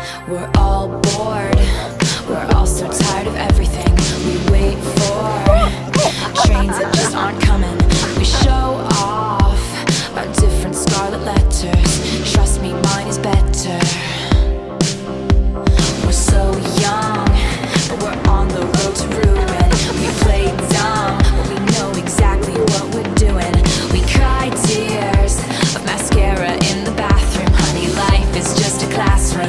We're all bored, we're all so tired of everything we wait for. Trains that just aren't coming. We show off our different scarlet letters. Trust me, mine is better. We're so young, but we're on the road to ruin. We play dumb, but we know exactly what we're doing. We cry tears of mascara in the bathroom. Honey, life is just a classroom.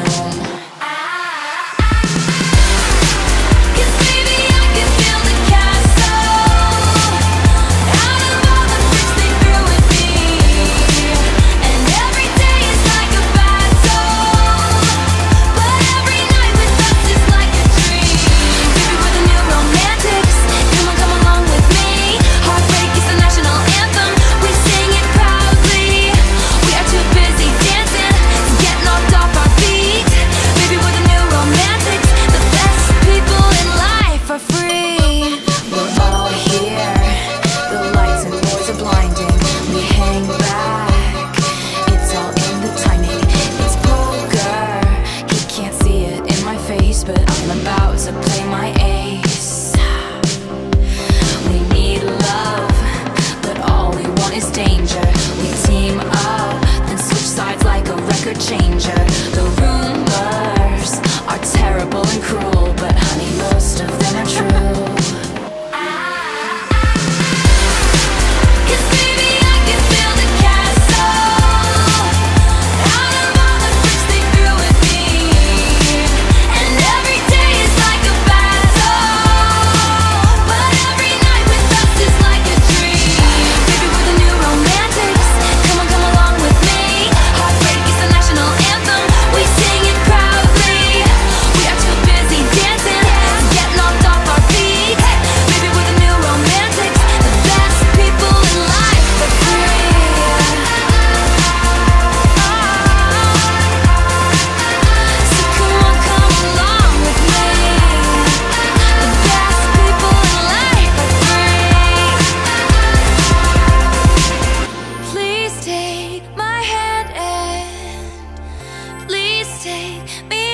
But I'm about to play my ace. We need love, but all we want is danger. We team up, then switch sides like a record changer. The rumors are terrible and cruel, but honey, most of them are true. Take me